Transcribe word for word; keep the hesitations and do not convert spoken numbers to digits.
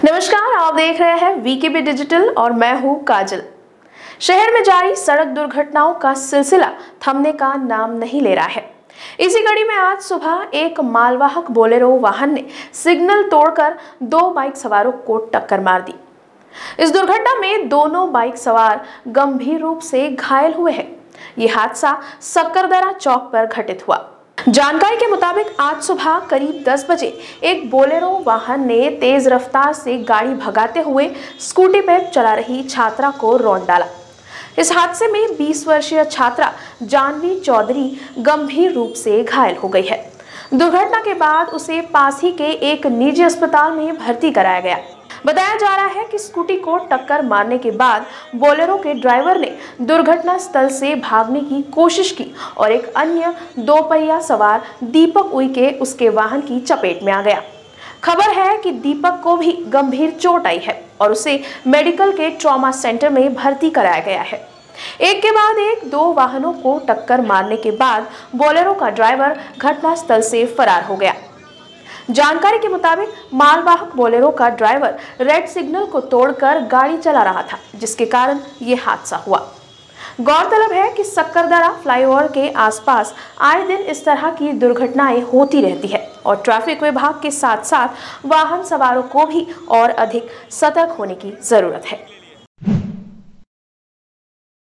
नमस्कार, आप देख रहे हैं वीकेबी डिजिटल और मैं हूं काजल। शहर में जारी सड़क दुर्घटनाओं का सिलसिला थमने का नाम नहीं ले रहा है। इसी कड़ी में आज सुबह एक मालवाहक बोलेरो वाहन ने सिग्नल तोड़कर दो बाइक सवारों को टक्कर मार दी। इस दुर्घटना में दोनों बाइक सवार गंभीर रूप से घायल हुए हैं। ये हादसा सक्करदरा चौक पर घटित हुआ। जानकारी के मुताबिक आज सुबह करीब दस बजे एक बोलेरो वाहन ने तेज रफ्तार से गाड़ी भगाते हुए स्कूटी पर चला रही छात्रा को रौंद डाला। इस हादसे में बीस वर्षीय छात्रा जानवी चौधरी गंभीर रूप से घायल हो गई है। दुर्घटना के बाद उसे पास ही के एक निजी अस्पताल में भर्ती कराया गया। बताया जा रहा है कि स्कूटी को टक्कर मारने के बाद बोलेरो के ड्राइवर ने दुर्घटना स्थल से भागने की कोशिश की और एक अन्य दो पहिया सवार दीपक उइके उसके वाहन की चपेट में आ गया। खबर है कि दीपक को भी गंभीर चोट आई है और उसे मेडिकल के ट्रॉमा सेंटर में भर्ती कराया गया है। एक के बाद एक दो वाहनों को टक्कर मारने के बाद बोलेरो का ड्राइवर घटनास्थल से फरार हो गया। जानकारी के मुताबिक मालवाहक बोलेरो का ड्राइवर रेड सिग्नल को तोड़कर गाड़ी चला रहा था, जिसके कारण ये हादसा हुआ। गौरतलब है कि सक्करदरा फ्लाईओवर के आसपास आए दिन इस तरह की दुर्घटनाएं होती रहती है और ट्रैफिक विभाग के साथ साथ वाहन सवारों को भी और अधिक सतर्क होने की जरूरत है।